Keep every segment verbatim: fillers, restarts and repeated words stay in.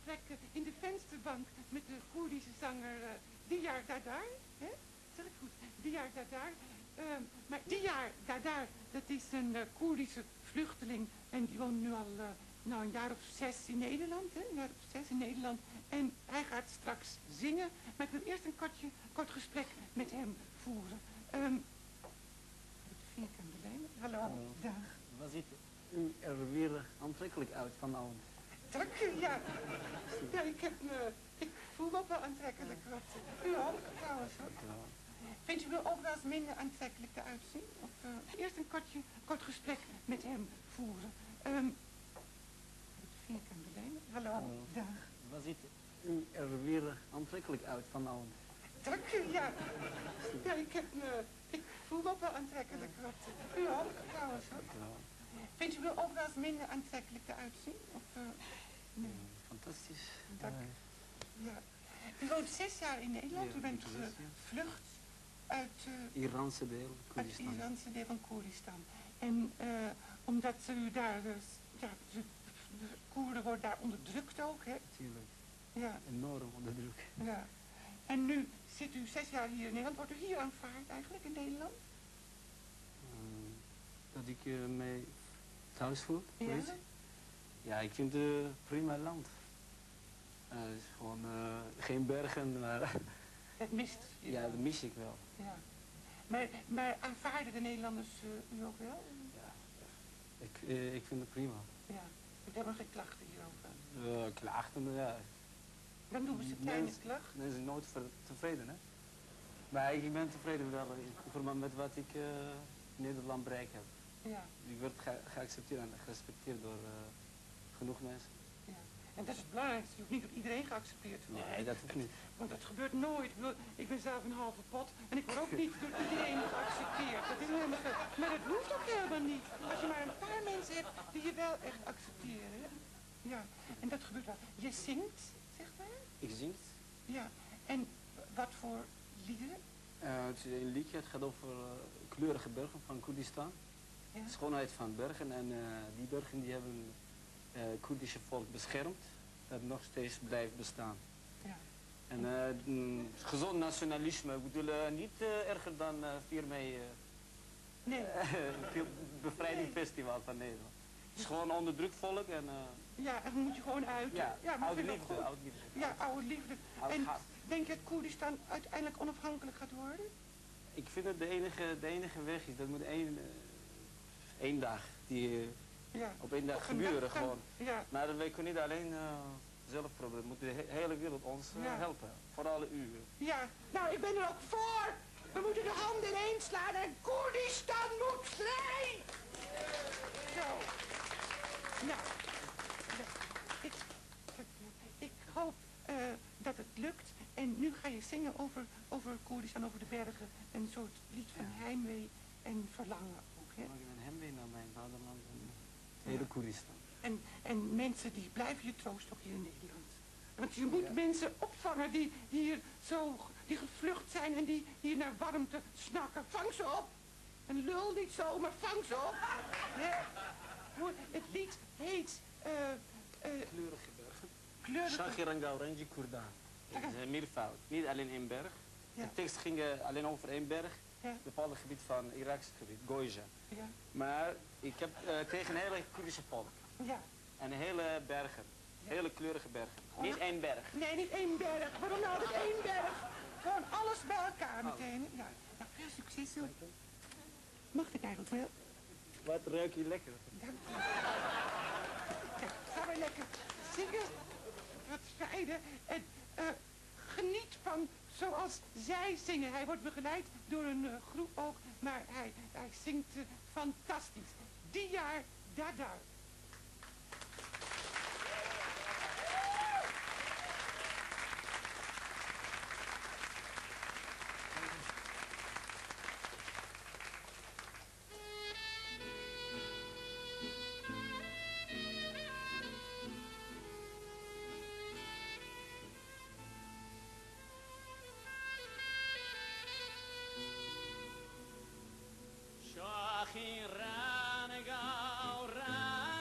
gesprek uh, in de vensterbank met de Koerdische zanger uh, Diyar Dadar. Hè? Zeg ik goed? Diyar Dadar. Uh, maar Diyar Dadar, dat is een uh, Koerdische vluchteling en die woont nu al uh, nou, een jaar of zes in Nederland. Hè? Een jaar of zes in Nederland. En hij gaat straks zingen, maar ik wil eerst een kortje, kort gesprek met hem voeren. Um, wat vind ik aan de lijn? Hallo. Hallo. Dag. Wat ziet u er weer aantrekkelijk uit vanavond? Dank u, ja. Ja, ik heb me... Ik voel me ook wel aantrekkelijk. Wat, u ook, trouwens. Hoor. Vindt u me overigens minder aantrekkelijk eruit zien? Of uh, eerst een kortje, kort gesprek met hem voeren. Um, wat vind ik aan de lijn? Hallo. Hallo. Dag. Wat ziet u er weer aantrekkelijk uit vanavond? Dank u, ja. Ja, ik heb me... Ik voel me ook wel aantrekkelijk. Wat, u ook, trouwens. Hoor. Vindt u me overigens minder aantrekkelijk eruit zien? Of, uh, nee. Fantastisch. Dank u. Ja. U woont zes jaar in Nederland. Ja, u bent zes, ja. gevlucht uit... Uh, Iraanse deel, Koerdistan. Uit het Iraanse deel van Koerdistan. En uh, omdat u daar... Uh, ja, de, de Koerden worden daar onderdrukt ook, hè? Natuurlijk. Ja. Enorm onder druk. Ja. En nu zit u zes jaar hier in Nederland. Wordt u hier aanvaard eigenlijk in Nederland? Uh, dat ik uh, mij thuis voel, Ja? weet? Ja, ik vind het uh, prima land. Uh, het is gewoon uh, geen bergen, maar... Het mist. Ja, dat mis ik wel. Ja. Maar, maar aanvaarden de Nederlanders uh, u ook wel? Ja, ik, uh, ik vind het prima. Ja. Ik heb nog geen klachten hierover. Uh, klachten, ja. Dan doen we ze kleine klachten. Mensen zijn nooit tevreden, hè? Maar ik ben tevreden wel uh, met wat ik uh, in Nederland bereikt heb. Ja. Ik word ge geaccepteerd en gerespecteerd door uh, genoeg mensen. Ja. En dat is het belangrijkste. Je hoeft niet door iedereen geaccepteerd te worden. Nee, dat hoeft niet. Want dat gebeurt nooit. Ik ben zelf een halve pot en ik word ook niet door iedereen geaccepteerd. Dat is helemaal ge... Maar dat hoeft ook helemaal niet. Als je maar een paar mensen hebt die je wel echt accepteren. Hè? Ja, en dat gebeurt wel. Je zingt, zeg maar. Ik zing. Ja, en wat voor liederen? Uh, het is een liedje, het gaat over uh, kleurige bergen van Koerdistan. Ja. De schoonheid van bergen en uh, die bergen die hebben het uh, Koerdische volk beschermd. Dat nog steeds blijft bestaan. Ja. En uh, mm, gezond nationalisme, ik bedoel uh, niet uh, erger dan uh, vier mei uh, nee. uh, bevrijdingsfestival nee. van Nederland. Het is gewoon onderdrukt volk en... Uh, ja, en moet je gewoon uit. Ja, ja maar oude liefde, oude liefde. Ja, oude liefde. Oud en hart. denk je dat Koerdistan uiteindelijk onafhankelijk gaat worden? Ik vind dat de enige, de enige weg is, dat moet één, uh, één dag, die uh, ja. op één dag op gebeuren dag kan, gewoon. Ja. Maar wij kunnen niet alleen uh, zelf proberen, we moeten de he hele wereld ons uh, ja. helpen. Vooral u. Ja, nou ik ben er ook voor. We moeten de handen ineens slaan en Koerdistan moet vrij! Zo. Nou, ik, ik hoop uh, dat het lukt. En nu ga je zingen over, over Koerdistan, over de bergen. Een soort lied van ja. heimwee en verlangen ook, hè? Mag ik een heimwee naar mijn vaderland en hele ja. Koerdistan. En, en mensen die blijven je troosten ook hier in Nederland. Want je moet ja. mensen opvangen die hier zo, die gevlucht zijn en die hier naar warmte snakken. Vang ze op! En lul niet zo, maar vang ze op! Ja. Het lied heet... Uh, uh, Kleurige bergen. Kleurige... Shagiranga Orange Koerdan. Dat is een meervoud. Niet alleen één berg. Ja. De tekst ging uh, alleen over één berg. Ja. Het bepaalde gebied van Iraakse gebied, Goija. Ja. Maar ik heb uh, tegen een hele Koerdische volk. Ja. En hele bergen. Ja. Hele kleurige bergen. Oh. Niet één berg. Nee, niet één berg. Waarom nou niet één berg? Gewoon alles bij elkaar meteen. Ja. Nou, veel succes hoor. Mag ik eigenlijk wel? Wat ruik je lekker. Dank je. Ja, gaan we lekker zingen. Wat strijden. En uh, geniet van zoals zij zingen. Hij wordt begeleid door een uh, groep ook. Maar hij, hij zingt uh, fantastisch. Diyar Dadar. Shahirana Gaurana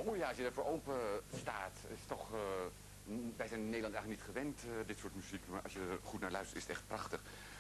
mooi ja, als je ervoor open staat. Is toch, uh, wij zijn in Nederland eigenlijk niet gewend, uh, dit soort muziek. Maar als je er goed naar luistert, is het echt prachtig.